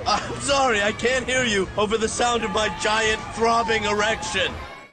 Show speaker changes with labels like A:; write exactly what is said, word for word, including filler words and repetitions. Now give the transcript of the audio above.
A: I'm sorry, I can't hear you over the sound of my giant throbbing erection.